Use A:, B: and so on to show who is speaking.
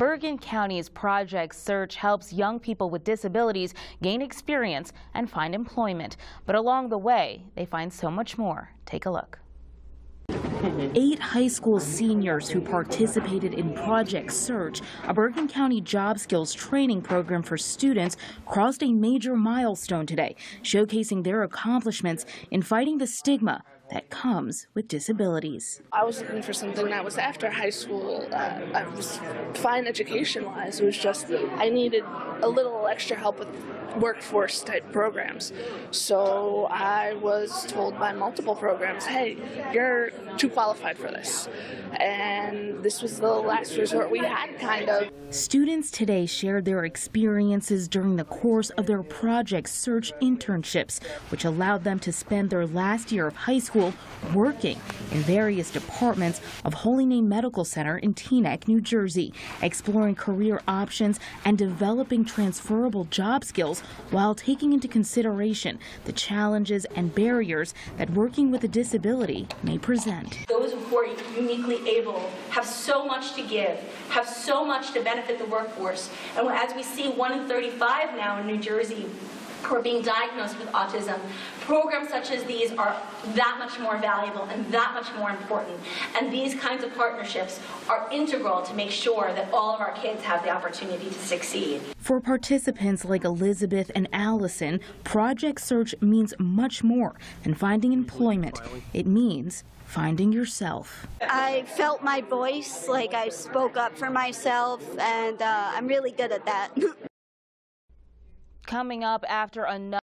A: Bergen County's Project Search helps young people with disabilities gain experience and find employment. But along the way, they find so much more. Take a look. 8 high school seniors who participated in Project Search, a Bergen County job skills training program for students, crossed a major milestone today, showcasing their accomplishments in fighting the stigma that comes with disabilities.
B: I was looking for something that was after high school. I was fine education-wise. It was just I needed a little extra help with workforce type programs. So I was told by multiple programs, hey, you're too qualified for this. And this was the last resort we had, kind of.
A: Students today shared their experiences during the course of their Project Search internships, which allowed them to spend their last year of high school working in various departments of Holy Name Medical Center in Teaneck, New Jersey, exploring career options and developing transferable job skills while taking into consideration the challenges and barriers that working with a disability may present.
C: Those who are uniquely able have so much to give, have so much to benefit the workforce. And as we see, 1 in 35 now in New Jersey who are being diagnosed with autism, programs such as these are that much more valuable and that much more important. And these kinds of partnerships are integral to make sure that all of our kids have the opportunity to succeed.
A: For participants like Elizabeth and Allison, Project Search means much more than finding employment. It means finding yourself.
D: I felt my voice, like I spoke up for myself, and I'm really good at that.
A: Coming up after another